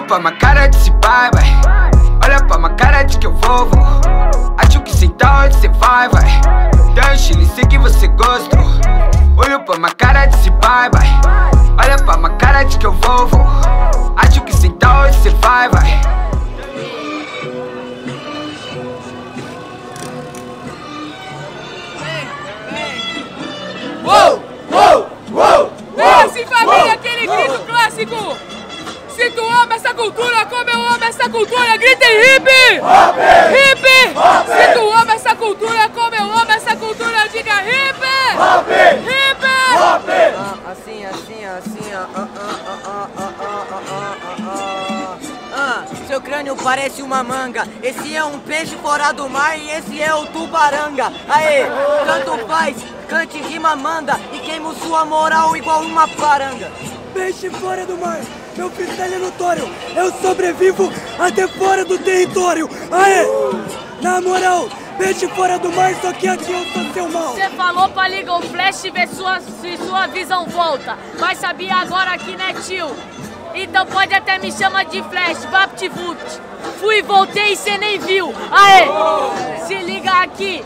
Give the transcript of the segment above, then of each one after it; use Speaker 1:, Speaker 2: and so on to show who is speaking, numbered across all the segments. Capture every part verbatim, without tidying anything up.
Speaker 1: pra minha cara de se vai, vai. Olha pra minha cara de que eu vou, vou. Acho que sei tá onde cê vai, vai. Dá um chile, sei que você gostou. Olha pra minha cara de se vai, vai. Olha pra minha cara de que eu vou, vou. Acho que sei tá onde cê vai, vai.
Speaker 2: Uou, uou, uou, vem assim, família, aquele grito clássico. Se tu ama essa cultura como eu amo essa cultura, grita em hip! Hip! Se tu ama essa cultura como eu amo essa cultura, diga hip! Hip!
Speaker 3: Ah, assim, assim, assim, ah, ah, ah, ah, ah, ah, ah, ah, ah. Seu crânio parece uma manga. Esse é um peixe fora do mar e esse é o tubaranga. Aê, tanto faz, cante, rima, manda e queimo sua moral igual uma paranga.
Speaker 4: Peixe fora do mar, meu freestyle é notório. Eu sobrevivo até fora do território. Aê, na moral, peixe fora do mar, só que aqui eu sou seu mal.
Speaker 5: Você falou pra ligar o flash e ver sua, se sua visão volta. Vai saber agora aqui, né, tio? Então pode até me chamar de flash, VaptVupt. Fui, voltei e cê nem viu. Aê, se liga aqui.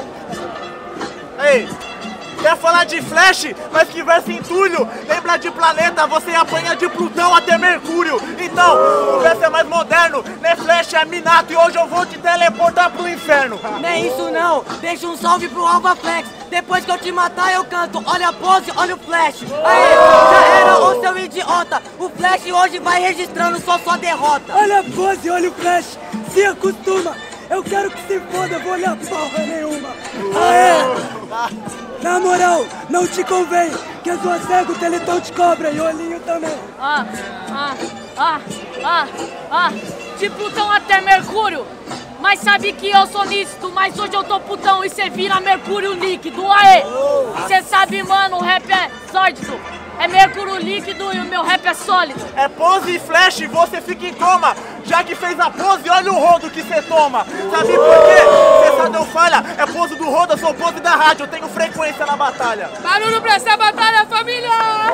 Speaker 6: Ei, quer falar de Flash, mas que verso entulho. Lembra de planeta, você apanha de Plutão até Mercúrio. Então, o verso é mais moderno, né? Flash é Minato e hoje eu vou te teleportar pro inferno.
Speaker 3: Não é isso não, deixa um salve pro Alva Flex. Depois que eu te matar eu canto, olha a pose, olha o flash. Aê, já era o seu idiota. O flash hoje vai registrando só sua derrota.
Speaker 4: Olha a pose, olha o flash, se acostuma. Eu quero que se foda, vou olhar porra nenhuma. Aê! Na moral, não te convém, que eu sou cego, o teletão te cobra e olhinho também.
Speaker 5: Ah, ah, ah, ah, ah, de Plutão até Mercúrio. Mas sabe que eu sou nítido, mas hoje eu tô putão e cê vira Mercúrio líquido. Aê! Cê sabe, mano, o rap é sórdido. É Mercúrio líquido e o meu rap é sólido.
Speaker 6: É pose e flash, você fica em coma. Já que fez a pose, olha o rodo que cê toma. Sabe por quê? Cê só deu falha. É pose do rodo, eu sou pose da rádio. Eu tenho frequência na batalha.
Speaker 2: Barulho pra essa batalha, família!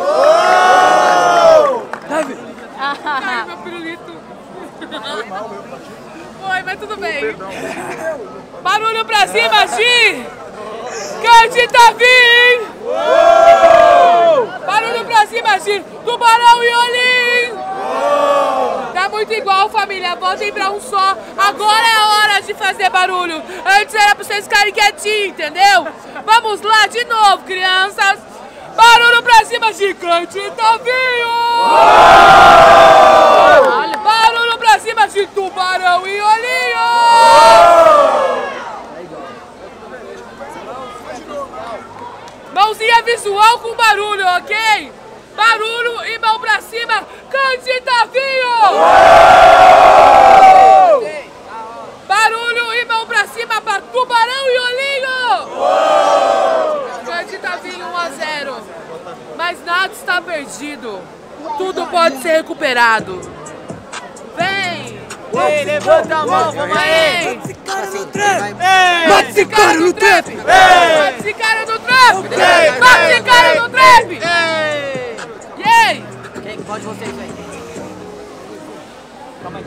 Speaker 4: Deve.
Speaker 2: Ai, meu pirulito. Foi, mas tudo bem. Barulho pra cima, Gi! Cante, Tavi! Barulho pra cima, Gi! Tubarão e Olim! Tá muito igual, família. Voltem pra um só. Agora é a hora de fazer barulho. Antes era pra vocês ficarem quietinhos, entendeu? Vamos lá de novo, crianças. Barulho pra cima, gigante Tavinho! Barulho pra cima de Tubarão e Olhinho! Mãozinha visual com barulho, ok? Barulho e mão pra cima, cante Tavinho! Barulho e mão pra cima pra Tubarão e Olhinho! Cante Tavinho um a zero. Mas nada está perdido. Tudo pode ser recuperado. Vem!
Speaker 3: Ei, levanta a mão, vamos aí!
Speaker 4: Mata esse cara no trap!
Speaker 6: Ei!
Speaker 4: Mata esse cara no trap!
Speaker 2: Mata esse cara no trap!
Speaker 6: Ei!
Speaker 2: Mata esse cara no trap!
Speaker 6: Ei!
Speaker 2: Yay!
Speaker 3: Quem pode vocês aí? Calma aí,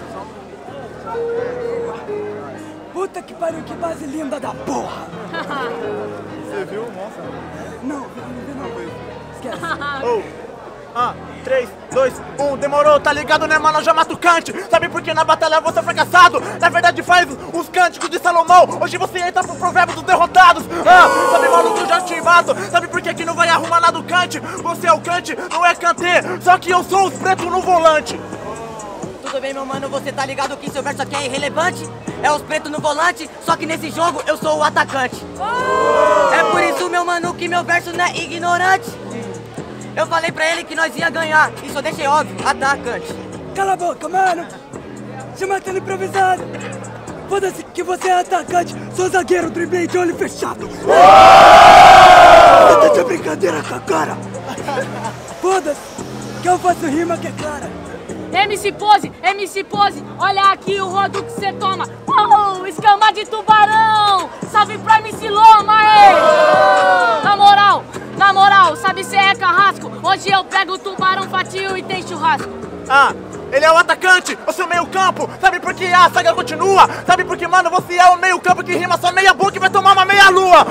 Speaker 4: Puta que pariu, que base linda da porra!
Speaker 6: Você viu? Nossa.
Speaker 4: Não, não vi não. Esquece.
Speaker 6: Oh. Ah, três, dois, um, demorou, tá ligado, né, mano? Eu já mato o Kant. Sabe por que na batalha você é fracassado? Na verdade faz os cânticos de Salomão. Hoje você entra pro provérbio dos derrotados. Ah, sabe, mano, que eu já te mato. Sabe por que que não vai arrumar nada do Kant? Você é o Kant, não é Kanté. Só que eu sou os pretos no volante.
Speaker 3: Tudo bem, meu mano, você tá ligado que seu verso aqui é irrelevante? É os pretos no volante, só que nesse jogo eu sou o atacante. É por isso, meu mano, que meu verso não é ignorante. Eu falei pra ele que nós ia ganhar, e só deixei óbvio, atacante.
Speaker 4: Cala a boca, mano! Se matando improvisado! Foda-se que você é atacante, sou zagueiro, driblei de olho fechado! Você tá de brincadeira com a cara! Foda-se que eu faço rima que é clara!
Speaker 5: M C Pose, M C Pose, olha aqui o rodo que cê toma. Oh, escama de tubarão, salve pra M C Loma, ei! Na moral, na moral, sabe cê é carrasco? Hoje eu pego o tubarão fatio e tem churrasco.
Speaker 6: Ah, ele é o atacante, eu sou meio campo. Sabe por que a saga continua? Sabe por que, mano, você é o meio campo que rima só meia boca e vai tomar uma meia lua.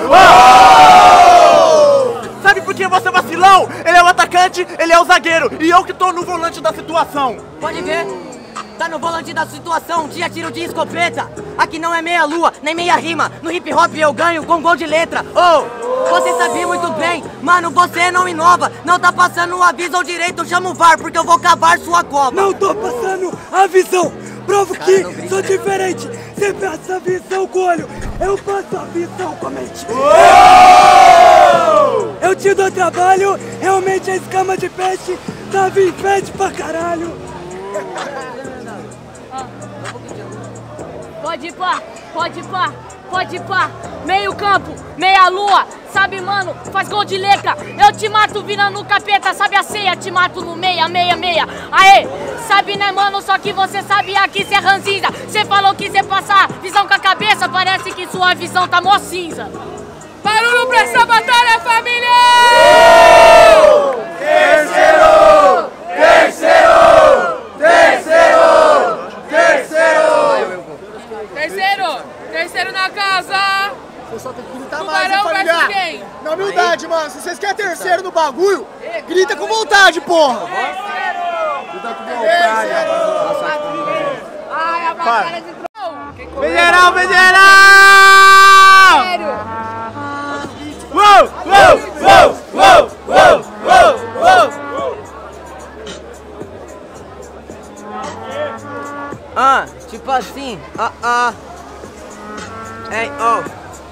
Speaker 6: Oh! Sabe por que você é vacilão? Ele é o atacante, ele é o zagueiro. E eu que tô no volante da situação.
Speaker 3: Pode ver, tá no volante da situação, te atiro de escopeta. Aqui não é meia lua, nem meia rima. No hip hop eu ganho com gol de letra. Oh, você sabia muito bem, mano, você não inova. Não tá passando o aviso ao direito, chama o V A R, porque eu vou cavar sua cova.
Speaker 4: Não tô passando a visão, provo que sou diferente. Você passa a visão com o olho, eu passo a visão com a mente. Eu te dou trabalho, realmente a escama de peixe tava em frente pra caralho.
Speaker 5: Pode ir pá, pode ir pá, pode ir pá. Meio campo, meia lua. Sabe, mano, faz gol de leca. Eu te mato virando capeta, sabe a ceia? Te mato no meia, meia, meia. Aê, sabe, né, mano? Só que você sabia que cê é ranzinza. Cê falou que cê passar visão com a cabeça. Parece que sua visão tá mó cinza.
Speaker 2: Barulho pra essa batalha, família!
Speaker 1: Terceiro! Terceiro! Terceiro! Terceiro!
Speaker 2: Terceiro! Terceiro na casa!
Speaker 7: Pessoal tem que gritar mais,
Speaker 2: Tubarão
Speaker 7: hein, família?
Speaker 2: versus quem?
Speaker 7: Na humildade, mano. Se vocês querem terceiro no bagulho, grita com vontade, porra.
Speaker 1: Grita com vontade.
Speaker 2: Ai, a batalha de troll!
Speaker 6: Federal, federal!
Speaker 2: Sério!
Speaker 6: Uou, uou, uou, uou, uou, uou, uou.
Speaker 3: Ah, tipo assim, ah, ah. Ei, oh.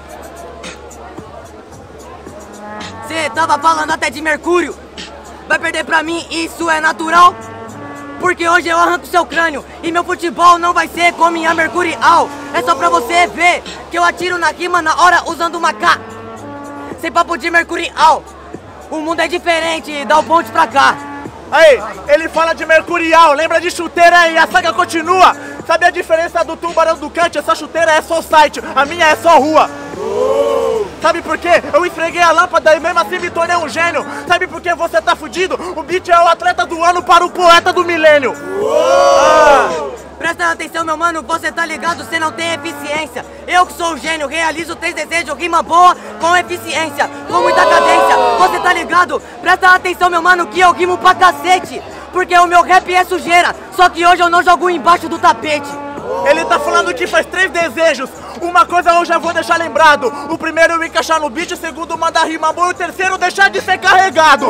Speaker 3: Cê tava falando até de Mercúrio. Vai perder pra mim, isso é natural? Porque hoje eu arranco seu crânio e meu futebol não vai ser como minha Mercurial. É só pra você ver que eu atiro na rima na hora usando uma K. Sem papo de Mercurial. O mundo é diferente, dá o ponte pra cá.
Speaker 6: Aí, ele fala de Mercurial, lembra de chuteira e a saga continua. Sabe a diferença do tubarão do Kant? Essa chuteira é só site, a minha é só rua. Sabe por quê? Eu esfreguei a lâmpada e mesmo assim me tornei um gênio. Sabe por que você tá fudido? O beat é o atleta do ano para o poeta do milênio. Ah.
Speaker 3: Presta atenção, meu mano, você tá ligado, você não tem eficiência. Eu que sou o gênio, realizo três desejos, rima boa com eficiência, com muita cadência. Você tá ligado? Presta atenção, meu mano, que eu rimo pra cacete. Porque o meu rap é sujeira, só que hoje eu não jogo embaixo do tapete.
Speaker 6: Ele tá falando que faz três desejos. Uma coisa eu já vou deixar lembrado. O primeiro eu encaixar no beat, o segundo mandar rima boa e o terceiro deixar de ser carregado.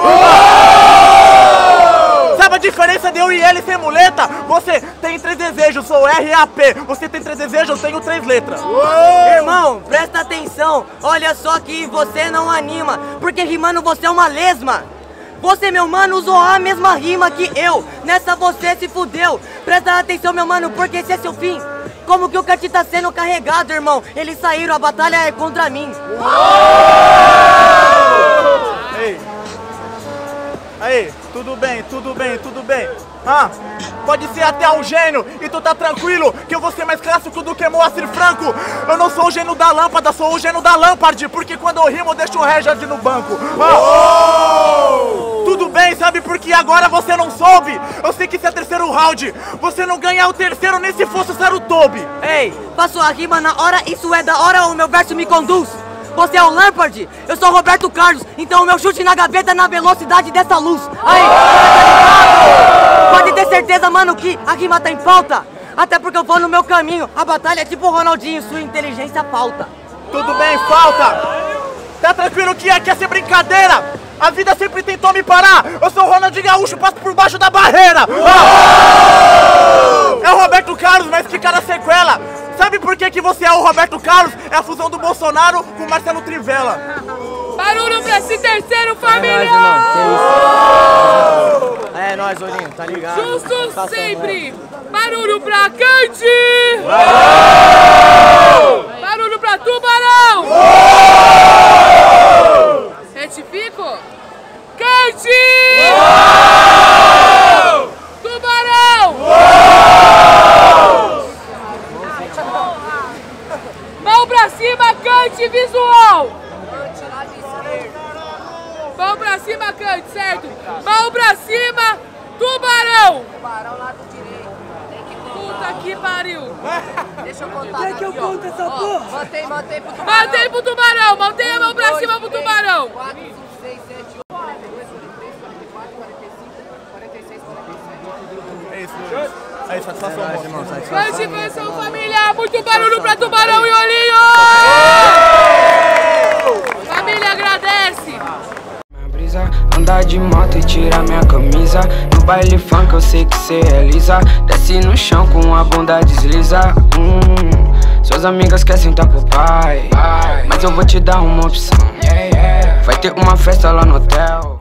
Speaker 6: Oh! Sabe a diferença de eu e ele sem muleta? Você tem três desejos, sou R A P. Você tem três desejos, eu tenho três letras.
Speaker 3: Oh! Irmão, presta atenção. Olha só que você não anima, porque rimando você é uma lesma. Você, meu mano, usou a mesma rima que eu. Nessa você se fudeu. Presta atenção, meu mano, porque esse é seu fim. Como que o Kant tá sendo carregado, irmão? Eles saíram, a batalha é contra mim.
Speaker 6: Oh! Ei. Aí, tudo bem, tudo bem, tudo bem. Ah, pode ser até um gênio e tu tá tranquilo que eu vou ser mais clássico do que Moacir Franco. Eu não sou o gênio da lâmpada, sou o gênio da Lampard, porque quando eu rimo eu deixo o Regard no banco. Ah. Oh! Tudo bem, sabe por que agora você não soube? Eu sei que isso é terceiro round. Você não ganha o terceiro nem se fosse o Sarutobi.
Speaker 3: Ei, faço a rima na hora, isso é da hora, o meu verso me conduz. Você é o Lampard, eu sou o Roberto Carlos, então o meu chute na gaveta é na velocidade dessa luz. Aí, pode ter certeza, mano, que a rima tá em falta. Até porque eu vou no meu caminho, a batalha é tipo o Ronaldinho, sua inteligência falta.
Speaker 6: Tudo bem, falta. Tá tranquilo que aqui é ser brincadeira. A vida sempre tentou me parar. Eu sou o Ronaldinho Gaúcho, passo por baixo da barreira. Ah! É o Roberto Carlos, mas que cara sequela. Sabe por que que você é o Roberto Carlos? É a fusão do Bolsonaro com o Marcelo Trivela.
Speaker 2: Barulho pra esse terceiro, família!
Speaker 3: É nóis, Olinho, tá ligado?
Speaker 2: Justo sempre! Barulho pra Kant! Barulho pra Tubarão! Retifico? Kant! Tubarão! Mão pra cima, Kant, visual! Mão pra cima, Kant, certo? Mão pra cima, Tubarão!
Speaker 3: Tubarão lado direito.
Speaker 2: pariu.
Speaker 3: Deixa eu contar.
Speaker 4: Quer que eu conte essa porra?
Speaker 3: Mantém, mantém pro tubarão.
Speaker 2: Mantém pro tubarão, mantém a mão pra cima pro tubarão.
Speaker 3: quatro, cinco, seis, sete, oito, quarenta e dois, quarenta e três, quarenta e quatro, quarenta e cinco, quarenta e seis, quarenta e sete.
Speaker 6: É isso, Luiz. Aí, satisfação,
Speaker 3: É nóis, irmão, satisfação.
Speaker 2: Participação, família. Muito barulho pra tubarão e olhinho. Família agradece.
Speaker 1: Andar de moto e tirar minha camisa. No baile funk eu sei que cê é lisa. Desce no chão com a bunda desliza. hum, Suas amigas querem sentar pro pai, mas eu vou te dar uma opção. Vai ter uma festa lá no hotel.